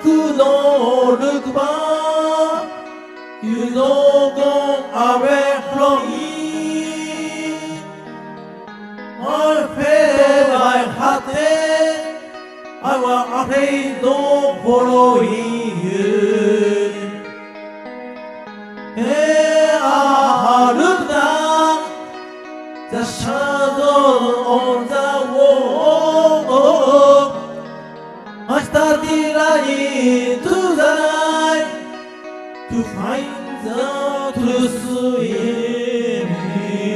no look back. You don't go away from me. I feel like hearted. I was afraid of following you. And I looked down the shadow on the wall. I started running to the light to find the truth in me.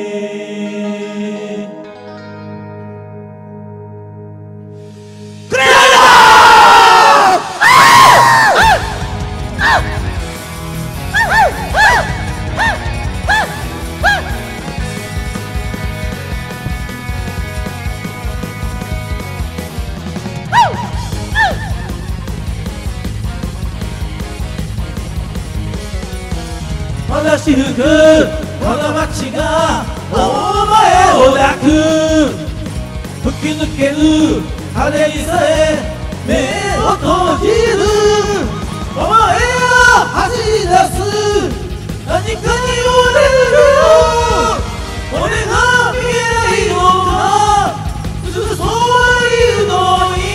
話吹くこの街がお前を抱く吹き抜ける風にさえ目を閉じるお前は走り出す何かに追われるよ俺が見えないのかずっとそういうのに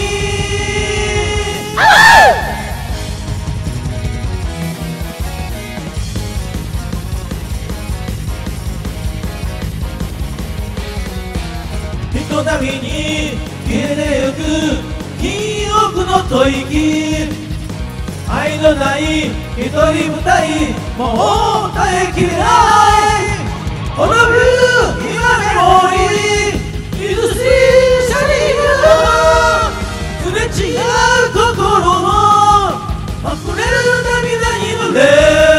人波に消えてゆく記憶の吐息愛のない一人舞台もう耐えきれないこの冬今メモリー水しシャリがすれ違う心も溢れる涙に濡れ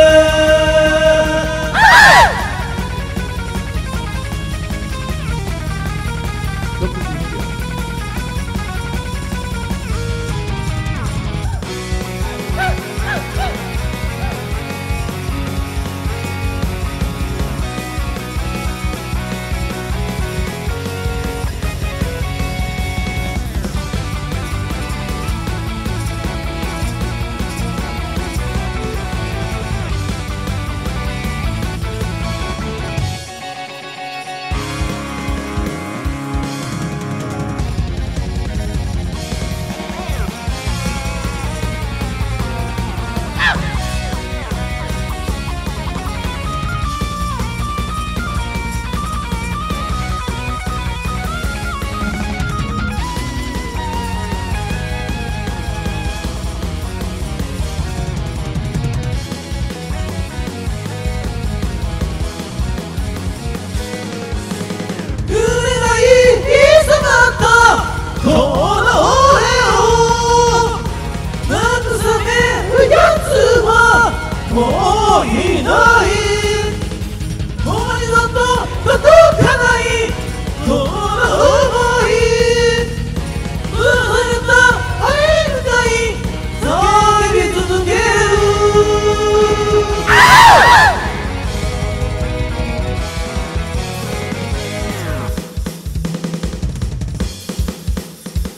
もういないもう二度と届かないこの想い忘れた愛深い叫び続ける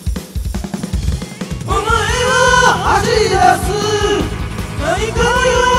お前は走り出す何かのよう